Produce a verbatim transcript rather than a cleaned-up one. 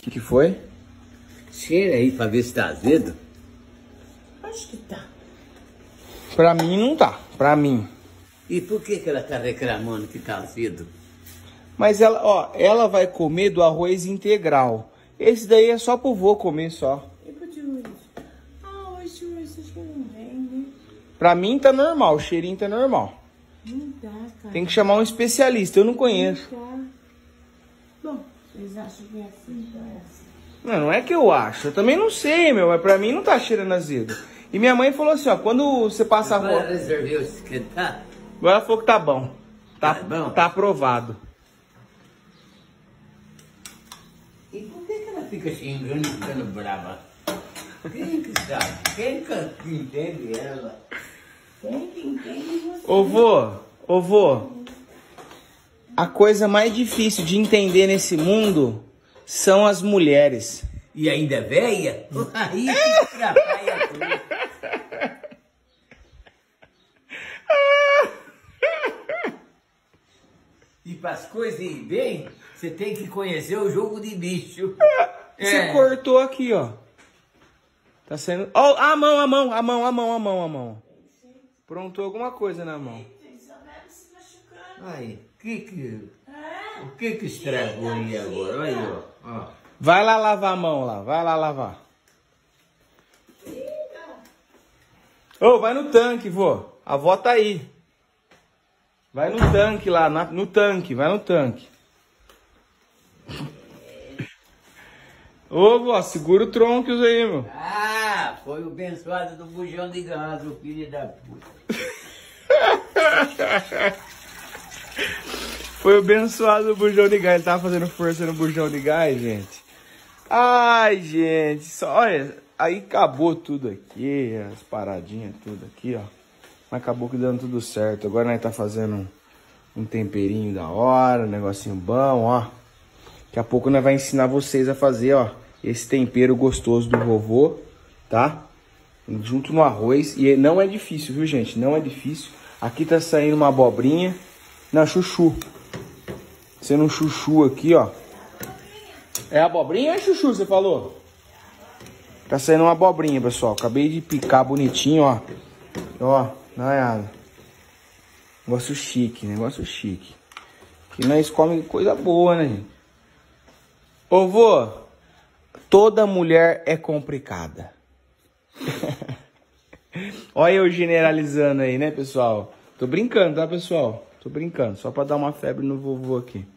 que que foi? Cheira aí pra ver se tá azedo. Acho que tá. Pra mim não tá, pra mim. E por que que ela tá reclamando que tá azedo? Mas ela, ó, ela vai comer do arroz integral. Esse daí é só pro vô comer só. E pro tio Luiz? Ah, hoje o Luiz acho que não vem, né? Pra mim tá normal, o cheirinho tá normal. Não dá, cara. Tem que chamar um especialista, eu não conheço. Não dá. Bom, vocês acham que é assim, então é assim. Não, não é que eu acho, eu também não sei, meu, mas pra mim não tá cheirando azedo. E minha mãe falou assim, ó, quando você passa a Agora roda... resolveu esquentar? Agora ela falou que tá bom. Tá, Tá bom? tá aprovado. E por que que ela fica xingando e ficando brava? Quem que sabe? Quem que entende ela? Quem que entende você? Ô vô, ô vô, a coisa mais difícil de entender nesse mundo são as mulheres. E ainda é velha? Aí que atrapalha tudo. E para as coisas ir bem, você tem que conhecer o jogo de bicho. Você É. cortou aqui, ó. Tá saindo... Ó, a mão, a mão, a mão, a mão, a mão, a mão. Prontou alguma coisa na mão. Aí, que que... O que que estragou aí agora? Olha aí, ó. ó. Vai lá lavar a mão lá, vai lá lavar. Ô, vai no tanque, vô. A avó tá aí. Vai no tanque lá, na- no tanque, vai no tanque. Ô, vó, segura o troncos aí, meu. Ah, foi o abençoado do bujão de gás, o filho da puta. Foi o abençoado do bujão de gás. Ele tava fazendo força no bujão de gás, gente. Ai, gente. Só, olha, aí acabou tudo aqui. As paradinhas, tudo aqui, ó. Mas acabou que dando tudo certo. Agora nós tá fazendo um, um temperinho da hora, um negocinho bom, ó. Daqui a pouco nós vai ensinar vocês a fazer, ó, esse tempero gostoso do vovô, tá? Junto no arroz. E não é difícil, viu, gente? Não é difícil. Aqui tá saindo uma abobrinha. Não, chuchu. Sendo um chuchu aqui, ó. É abobrinha ou é chuchu, você falou? Tá saindo uma abobrinha, pessoal. Acabei de picar bonitinho, ó. Ó, dá uma olhada. Negócio chique, negócio chique. Que nós comemos coisa boa, né, gente? Ô, vô, toda mulher é complicada. Olha eu generalizando aí, né, pessoal? Tô brincando, tá, pessoal? Tô brincando, só pra dar uma febre no vovô aqui.